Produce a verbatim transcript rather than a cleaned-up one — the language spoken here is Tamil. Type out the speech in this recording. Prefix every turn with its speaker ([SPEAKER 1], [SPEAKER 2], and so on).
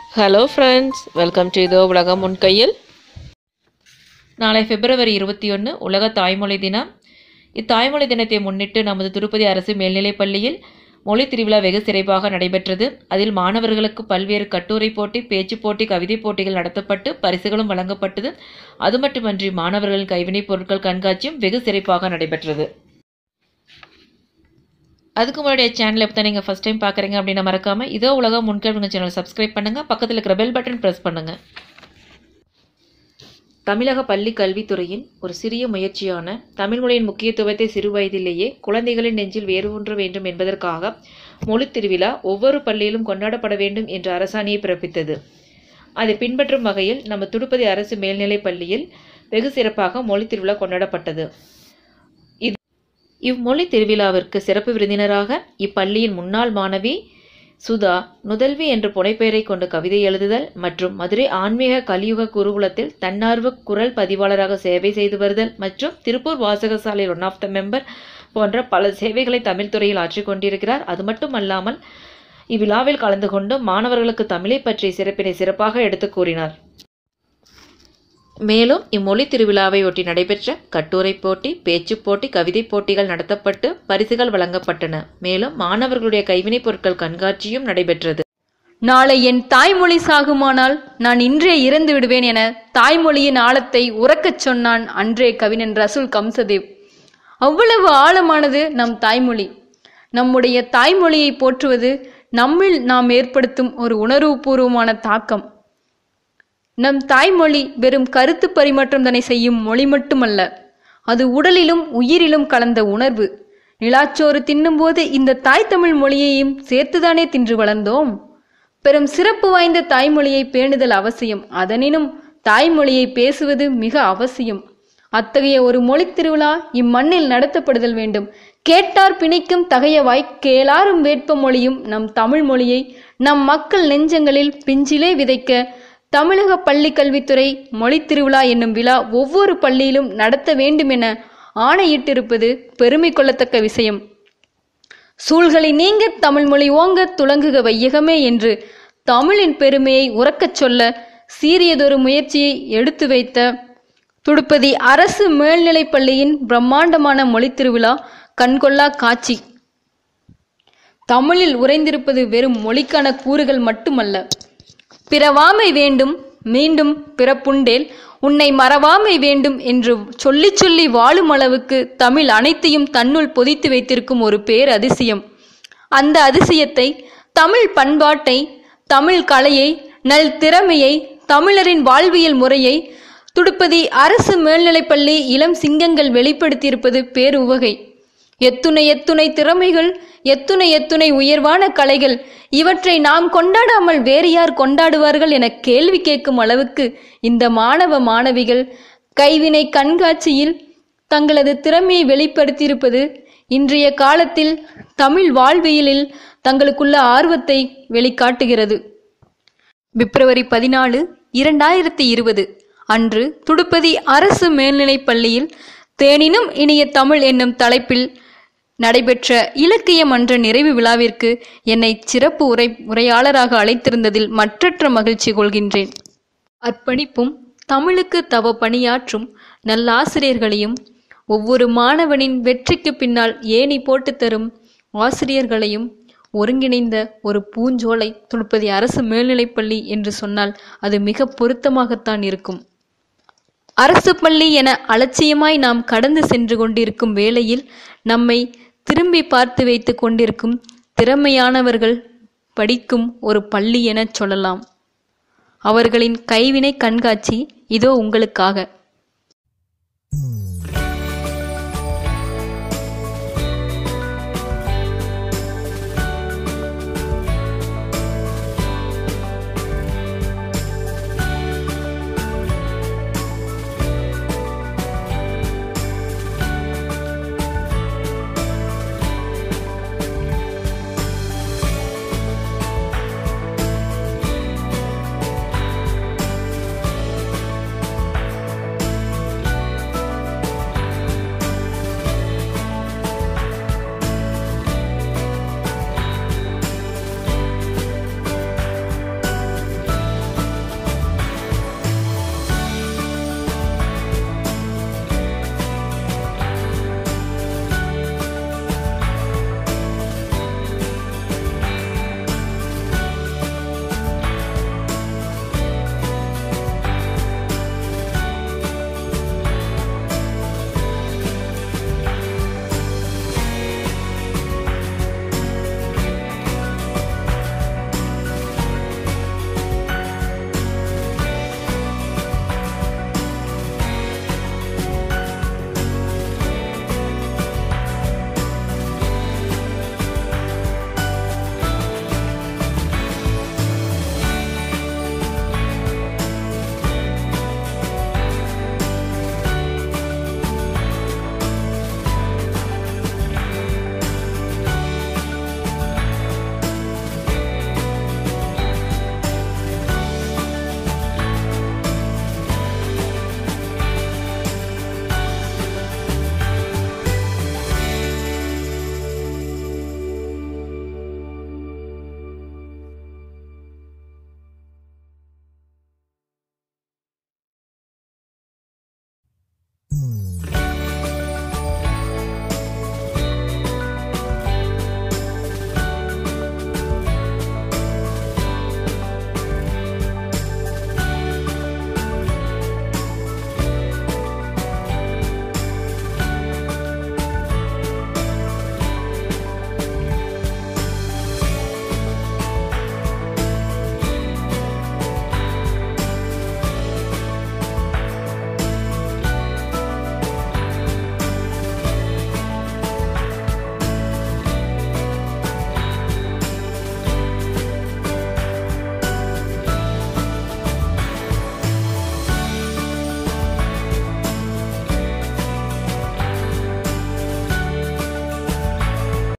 [SPEAKER 1] ஹலோ ஃப்ரெண்ட்ஸ், வெல்கம் டு இதோ உலகம் உன் கையில். நாளை பிப்ரவரி இருபத்தி ஒன்று உலக தாய்மொழி தினம். இத்தாய்மொழி தினத்தை முன்னிட்டு நமது திருப்பதி அரசு மேல்நிலைப் பள்ளியில் மொழி திருவிழா வெகு சிறப்பாக நடைபெற்றது. அதில் மாணவர்களுக்கு பல்வேறு கட்டுரை போட்டி, பேச்சு போட்டி, கவிதை போட்டிகள் நடத்தப்பட்டு பரிசுகளும் வழங்கப்பட்டது. அது மட்டுமன்றி மாணவர்களின் கைவினைப் பொருட்கள் கண்காட்சியும் வெகு சிறப்பாக நடைபெற்றது. அதுக்கு முன்னாடி சேனல் எப்போ தான் நீங்கள் ஃபஸ்ட் டைம் பார்க்குறீங்க அப்படின்னா மறக்காமல் இதோ உலகம் முன்கல்வி சேனல் சப்ஸ்கிரைப் பண்ணுங்கள். பக்கத்தில் இருக்கிற பெல் பட்டன் ப்ரெஸ் பண்ணுங்கள். தமிழக பள்ளி கல்வித்துறையின் ஒரு சிறிய முயற்சியான தமிழ் மொழியின் முக்கியத்துவத்தை சிறு வயதிலேயே குழந்தைகளின் நெஞ்சில் வேரூன்ற வேண்டும் என்பதற்காக மொழி திருவிழா ஒவ்வொரு பள்ளியிலும் கொண்டாடப்பட வேண்டும் என்ற அரசாணையை பிறப்பித்தது. அதை பின்பற்றும் வகையில் நம்ம திருப்பதி அரசு மேல்நிலைப் பள்ளியில் வெகு சிறப்பாக மொழி திருவிழா கொண்டாடப்பட்டது. இம்மொழி திருவிழாவிற்கு சிறப்பு விருந்தினராக இப்பள்ளியின் முன்னாள் மாணவி சுதா நுதல்வி என்ற புனைப்பெயரை கொண்டு கவிதை எழுதுதல் மற்றும் மதுரை ஆன்மீக கலியுக குருகுலத்தில் தன்னார்வ குரல் பதிவாளராக சேவை செய்து வருதல் மற்றும் திருப்பூர் வாசகசாலை ஒன் ஆஃப் த மெம்பர் போன்ற பல சேவைகளை தமிழ் துறையில் ஆற்றிக் கொண்டிருக்கிறார். அது மட்டுமல்லாமல் இவ்விழாவில் கலந்து கொண்டு மாணவர்களுக்கு தமிழை பற்றிய சிறப்பினை சிறப்பாக எடுத்து கூறினார். மேலும் இம்மொழி திருவிழாவை ஒட்டி நடைபெற்ற கட்டுரை போட்டி, பேச்சு போட்டி, கவிதை போட்டிகள் நடத்தப்பட்டு பரிசுகள் வழங்கப்பட்டன. மேலும் மாணவர்களுடைய கைவினைப் பொருட்கள் கண்காட்சியும் நடைபெற்றது.
[SPEAKER 2] நாளை என் தாய்மொழி சாகுமானால் நான் இன்றே இறந்து விடுவேன் என தாய்மொழியின் ஆழத்தை உறக்கச் சொன்னான் அன்றே கவிஞன் ரசூல் கம்சதேவ். அவ்வளவு ஆழமானது நம் தாய்மொழி. நம்முடைய தாய்மொழியை போற்றுவது நம்மில் நாம் ஏற்படுத்தும் ஒரு உணர்வுபூர்வமான தாக்கம். நம் தாய்மொழி வெறும் கருத்து பரிமாற்றம் தன்னை செய்யும் மொழி மட்டுமல்ல, அது உடலிலும் உயிரிலும் கலந்த உணர்வு. நிலாச்சோறு தின்னும்போது இந்த தாய் தமிழ் மொழியையும் சேர்த்துதானே தின்று வளர்ந்தோம். பெரும் சிறப்பு வாய்ந்த தாய்மொழியை பேணுதல் அவசியம். அதனினும் தாய்மொழியை பேசுவது மிக அவசியம். அத்தகைய ஒரு மொழி திருவிழா இம்மண்ணில் நடத்தப்படுதல் வேண்டும். கேட்டார் பிணிக்கும் தகையவாய் கேளாரும் வேட்ப மொழியும் நம் தமிழ் மொழியை நம் மக்கள் நெஞ்சங்களில் பிஞ்சிலே விதைக்க தமிழக பள்ளி கல்வித்துறை மொழி திருவிழா என்னும் விழா ஒவ்வொரு பள்ளியிலும் நடத்த வேண்டும் என ஆணையிட்டிருப்பது பெருமை கொள்ளத்தக்க விஷயம். சூழ்களை நீங்க தமிழ் மொழி ஓங்க துலங்குக வையகமே என்று தமிழின் பெருமையை உறக்கச் சொல்ல சீரியதொரு முயற்சியை எடுத்து வைத்த திருப்பதி அரசு மேல்நிலைப் பள்ளியின் பிரம்மாண்டமான மொழி திருவிழா கண்கொள்ளா காட்சி. தமிழில் உறைந்திருப்பது வெறும் மொழிக்கான கூறுகள் மட்டுமல்ல. பிறவாமை வேண்டும் மீண்டும் பிறப்புண்டேல் உன்னை மறவாமை வேண்டும் என்று சொல்லி சொல்லி வாழும் அளவுக்கு தமிழ் அனைத்தையும் தன்னுள் பொதித்து வைத்திருக்கும் ஒரு பேர் அதிசயம். அந்த அதிசயத்தை, தமிழ் பண்பாட்டை, தமிழ் கலையை, நல் திறமையை, தமிழரின் வாழ்வியல் முறையை திருப்பதி அரசு மேல்நிலைப்பள்ளி இளம் சிங்கங்கள் வெளிப்படுத்தியிருப்பது பேருவகை. எத்துணை எத்துணை திறமைகள், எத்துணை எத்துணை உயர்வான கலைகள், இவற்றை நாம் கொண்டாடாமல் வேறு யார் கொண்டாடுவார்கள் என கேள்வி கேட்கும் அளவுக்கு இந்த மாணவ மாணவிகள் கைவினை கண்காட்சியில் தங்களது திறமையை வெளிப்படுத்தியிருப்பது இன்றைய காலத்தில் தமிழ் வாழ்வியலில் தங்களுக்குள்ள ஆர்வத்தை வெளிக்காட்டுகிறது. பிப்ரவரி பதினாலு இரண்டாயிரத்தி இருபது அன்று திருப்பதி அரசு மேல்நிலைப் பள்ளியில் தேனினும் இனிய தமிழ் என்னும் தலைப்பில் நடைபெற்ற இலக்கிய மன்ற நிறைவு விழாவிற்கு என்னை சிறப்பு உரை உரையாளராக அழைத்திருந்ததில் மற்றற்ற மகிழ்ச்சி கொள்கின்றேன். அர்ப்பணிப்பும் தமிழுக்கு தவ பணியாற்றும் நல்லாசிரியர்களையும் ஒவ்வொரு மாணவனின் வெற்றிக்கு பின்னால் ஏணி போட்டு தரும் ஆசிரியர்களையும் ஒருங்கிணைந்த ஒரு பூஞ்சோலை திருப்பதி அரசு மேல்நிலைப்பள்ளி என்று சொன்னால் அது மிக பொருத்தமாகத்தான் இருக்கும். அரசு பள்ளி என அலட்சியமாய் நாம் கடந்து சென்று கொண்டிருக்கும் வேளையில் நம்மை திரும்பி பார்த்து வைத்து கொண்டிருக்கும் திறமையானவர்கள் படிக்கும் ஒரு பள்ளி என சொல்லலாம். அவர்களின் கைவினை கண்காட்சி இதோ உங்களுக்காக.